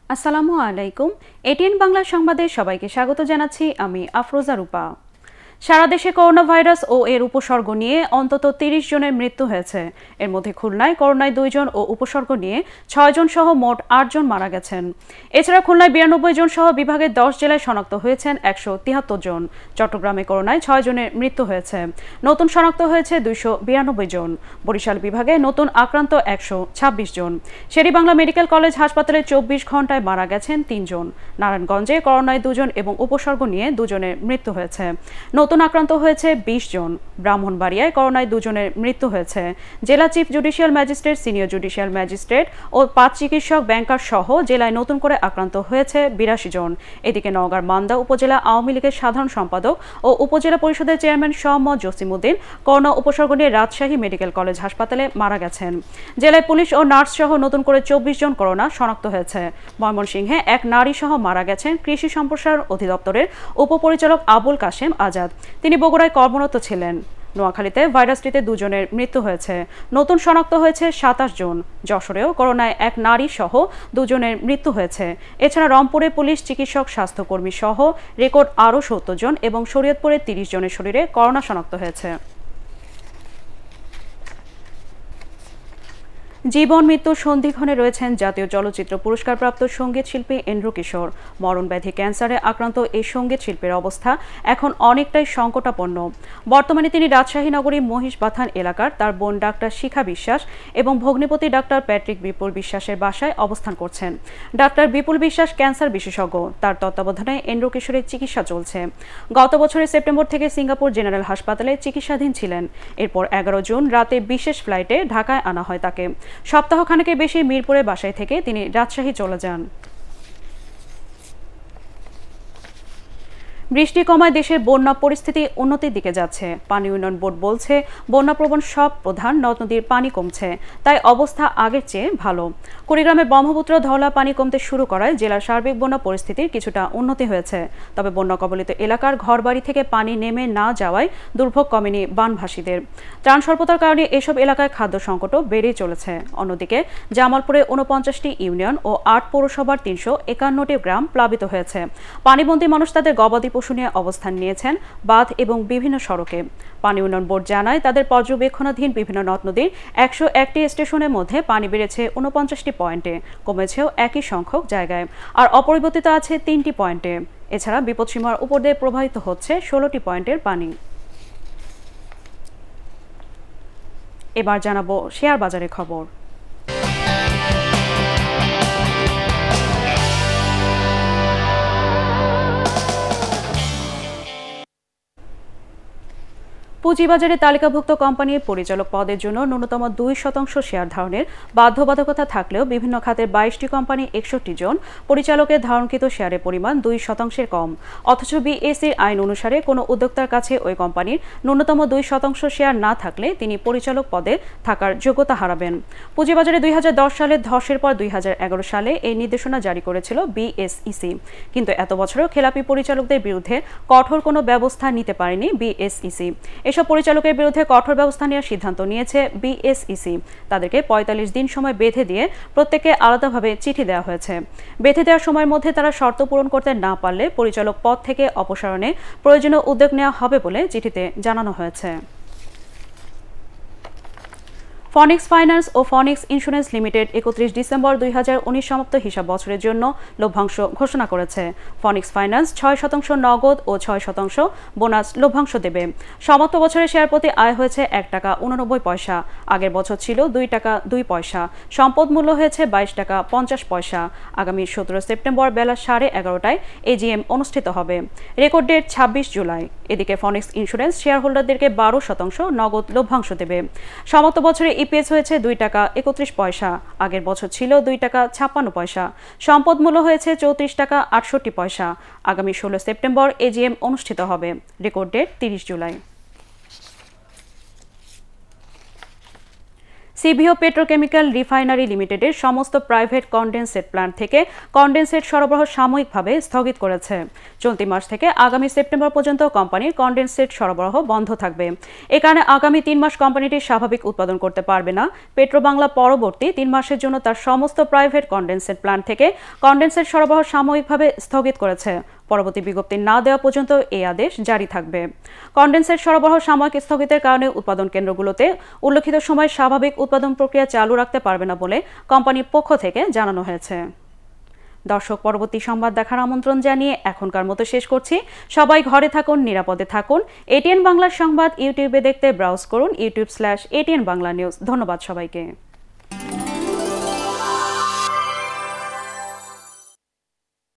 আসসালামু আলাইকুম। এটিএন বাংলা সংবাদে সবাইকে স্বাগত জানাচ্ছি আমি আফরোজা রূপা। সারা দেশে করোনা ভাইরাস ও এর উপসর্গ নিয়ে অন্তত ৩০ জনের মৃত্যু হয়েছে। এর মধ্যে খুলনায় করোনায় ২ জন ও উপসর্গ নিয়ে ৬ জন সহ মোট ৮ জন মারা গেছেন। এছাড়া খুলনায় ৯২ জন সহ বিভাগের ১০ জেলায় শনাক্ত হয়েছেন ১৭৩ জন। চট্টগ্রামে করোনায় ৬ জনের মৃত্যু হয়েছে। নতুন শনাক্ত হয়েছে ২৯২ জন। বরিশাল বিভাগে নতুন আক্রান্ত ১২৬ জন। শেরেবাংলা মেডিকেল কলেজ হাসপাতালে ২৪ ঘন্টায় মারা গেছেন ৩ জন। নারায়ণগঞ্জে করোনায় ২ জন এবং উপসর্গ নিয়ে ২ জনের মৃত্যু হয়েছে। নতুন আক্রান্ত হয়েছে ২০ জন। ব্রাহ্মণবাড়িয়ায় করোনায় ২ জনের মৃত্যু হয়েছে। জেলা chief judicial magistrate, senior judicial magistrate ও ৫ চিকিৎসক, ব্যাংকার সহ জেলায় নতুন করে আক্রান্ত হয়েছে ৮২ জন। এদিকে নওগাঁর মান্দা উপজেলা আওয়ামী লীগের সাধারণ সম্পাদক ও উপজেলা পরিষদের চেয়ারম্যান মোহাম্মদ জসিমউদ্দিন করোনা উপসর্গ নিয়ে রাজশাহী মেডিকেল কলেজ হাসপাতালে মারা গেছেন। জেলায় পুলিশ ও নার্স সহ নতুন করে ২৪ জন করোনা শনাক্ত হয়েছে। ময়মনসিংহে এক নারী সহ মারা গেছেন কৃষি সম্প্রসারণ অধিদপ্তরের উপপরিচালক আবুল কাশেম আজাদ। তিনি বগুড়ায় কর্মরত ছিলেন। নোয়াখালীতে ভাইরাসটিতে ২ জনের মৃত্যু হয়েছে। নতুন শনাক্ত হয়েছে ২৭ জন। যশোরেও করোনায় এক নারী সহ ২ জনের মৃত্যু হয়েছে। এছাড়া রংপুরে পুলিশ, চিকিৎসক, স্বাস্থ্যকর্মী সহ রেকর্ড আরও ৭০ জন এবং শরীয়তপুরে ৩০ জনের শরীরে করোনা শনাক্ত হয়েছে। জীবন মৃত্যুর সন্ধিক্ষণে রয়েছেন জাতীয় চলচ্চিত্র পুরস্কারপ্রাপ্ত সঙ্গীত শিল্পী এন্ড্রু কিশোর। মরণব্যাধি ক্যান্সারে আক্রান্ত এই সঙ্গীত শিল্পীর অবস্থা এখন অনেকটাই সংকটাপন্ন। বর্তমানে তিনি রাজশাহী নগরী মহিষবাথান এলাকার তার বোন ডাক্তার শিখা বিশ্বাস এবং ভগ্নিপতি ডাক্তার প্যাট্রিক বিপুল বিশ্বাসের বাসায় অবস্থান করছেন। ডাক্তার বিপুল বিশ্বাস ক্যান্সার বিশেষজ্ঞ। তার তত্ত্বাবধানে এন্ড্রু কিশোরের চিকিৎসা চলছে। গত বছরের সেপ্টেম্বর থেকে সিঙ্গাপুর জেনারেল হাসপাতালে চিকিৎসাধীন ছিলেন। এরপর ১১ জুন রাতে বিশেষ ফ্লাইটে ঢাকায় আনা হয় তাকে। সপ্তাহখানেকের বেশি মিরপুরে বাসায় থেকে তিনি রাজশাহী চলে যান। বৃষ্টি কমায় দেশের বন্যা পরিস্থিতি উন্নতির দিকে যাচ্ছে। পানি উন্নয়ন বোর্ড বলছে, বন্যাপ্রবণ সব প্রধান নদ নদীর পানি কমছে, তাই অবস্থা আগের চেয়ে ভালো। কুড়িগ্রামে ব্রহ্মপুত্র ধওলা পানি কমতে শুরু করায় জেলার সার্বিক বন্যা পরিস্থিতির কিছুটা উন্নতি হয়েছে। তবে বন্যা কবলিত এলাকার ঘরবাড়ি থেকে পানি নেমে না যাওয়ায় দুর্ভোগ কমেনি বানভাসীদের। ত্রাণ স্বল্পতার কারণে এসব এলাকায় খাদ্য সংকটও বেড়েই চলেছে। অন্যদিকে জামালপুরে ৪৯টি ইউনিয়ন ও ৮ পৌরসভার ৩৫১টি গ্রাম প্লাবিত হয়েছে। পানিবন্দী মানুষ তাদের গবাদি পশু নিয়ে অবস্থান নিয়েছেন বাঁধ এবং বিভিন্ন সড়কে। পানি উন্নয়ন বোর্ড জানায়, তাদের পর্যবেক্ষণাধীন বিভিন্ন নদ নদীর ১০১টি স্টেশনের মধ্যে পানি বেড়েছে ৪৯টি পয়েন্টে, কমেছেও একই সংখ্যক জায়গায়, আর অপরিবর্তিত আছে ৩টি পয়েন্টে। এছাড়া বিপদসীমার উপর দিয়ে প্রবাহিত হচ্ছে ১৬টি পয়েন্টের পানি। এবার জানাবো শেয়ার বাজারের খবর। পুঁজিবাজারে তালিকাভুক্ত কোম্পানির পরিচালক পদের জন্য ন্যূনতম ২% শেয়ার ধারণের বাধ্যবাধকতা থাকলেও বিভিন্ন খাতের ২২টি কোম্পানি ৬১ জন পরিচালকের ধারণকৃত শেয়ারের পরিমাণ ২% কম। অথচ বিএসইর আইন অনুসারে কোনো উদ্যোক্তার কাছে ওই কোম্পানির ন্যূনতম ২% শেয়ার না থাকলে তিনি পরিচালক পদে থাকার যোগ্যতা হারাবেন। পুঁজিবাজারে ২০১০ সালে ধসের পর ২০১১ সালে এই নির্দেশনা জারি করেছিল বিএসইসি, কিন্তু এত বছরেও খেলাপি পরিচালকদের বিরুদ্ধে কঠোর কোনো ব্যবস্থা নিতে পারেনি বিএসইসি। এসব পরিচালকের বিরুদ্ধে কঠোর ব্যবস্থা নেওয়ার সিদ্ধান্ত নিয়েছে বিএসইসি। তাদেরকে ৪৫ দিন সময় বেঁধে দিয়ে প্রত্যেককে আলাদাভাবে চিঠি দেওয়া হয়েছে। বেঁধে দেওয়ার সময়ের মধ্যে তারা শর্ত পূরণ করতে না পারলে পরিচালক পদ থেকে অপসারণে প্রয়োজনীয় উদ্যোগ নেওয়া হবে বলে চিঠিতে জানানো হয়েছে। ফনিক্স ফাইন্যান্স ও ফনিক্স ইন্স্যুরেন্স লিমিটেড ৩১ ডিসেম্বর ২০১৯ সমাপ্ত হিসাব বছরের জন্য লভ্যাংশ ঘোষণা করেছে। ফনিক্স ফাইন্যান্স ৬% নগদ ও ৬% বোনাস লভ্যাংশ দেবে। সমাপ্ত বছরের শেয়ার প্রতি আয় হয়েছে ১ টাকা ৮৯ পয়সা, আগের বছর ছিল ২ টাকা ২ পয়সা। সম্পদ মূল্য হয়েছে ২২ টাকা ৫০ পয়সা। আগামী ১৭ সেপ্টেম্বর বেলা ১১:৩০টায় এজিএম অনুষ্ঠিত হবে। Record date ২৬ July. এদিকে ফনিক্স ইন্স্যুরেন্স শেয়ার হোল্ডারদেরকে ১২% নগদ লভ্যাংশ দেবে। সমাপ্ত বছরে ইপিএস হয়েছে ২ টাকা ৩১ পয়সা, আগের বছর ছিল ২ টাকা ৫৬ পয়সা। সম্পদ মূল্য হয়েছে ৩৪ টাকা ৬৮ পয়সা। আগামী ১৬ সেপ্টেম্বর এজিএম অনুষ্ঠিত হবে। Record date ৩০ July. CVO petrochemical refinery লিমিটেডের সমস্ত প্রাইভেট কনডেনসেট প্ল্যান্ট থেকে কনডেনসেট সরবরাহ সাময়িকভাবে স্থগিত করেছে। চলতি মাস থেকে আগামী সেপ্টেম্বর পর্যন্ত কোম্পানির কনডেনসেট সরবরাহ বন্ধ থাকবে। এ কারণে আগামী 3 মাস কোম্পানিটি স্বাভাবিক উৎপাদন করতে পারবে না। পেট্রো বাংলা পরবর্তী 3 মাসের জন্য তার সমস্ত প্রাইভেট কনডেনসেট প্ল্যান্ট থেকে কনডেনসেট সরবরাহ সাময়িকভাবে স্থগিত করেছে। পরবর্তী বিজ্ঞপ্তি না দেওয়া পর্যন্ত এই আদেশ জারি থাকবে। কনডেনসেট সরবরাহ সাময়িক স্থগিতের কারণে উৎপাদন কেন্দ্রগুলোতে উল্লেখিত সময় স্বাভাবিক উৎপাদন প্রক্রিয়া চালু রাখতে পারবে না বলে কোম্পানির পক্ষ থেকে জানানো হয়েছে। দর্শক, পরবর্তী সংবাদ দেখার আমন্ত্রণ জানিয়ে এখনকার মতো শেষ করছি। সবাই ঘরে থাকুন, নিরাপদে থাকুন। এটিএন বাংলার সংবাদ ইউটিউবে দেখতে ব্রাউজ করুন youtube/ATN Bangla News। ধন্যবাদ সবাইকে।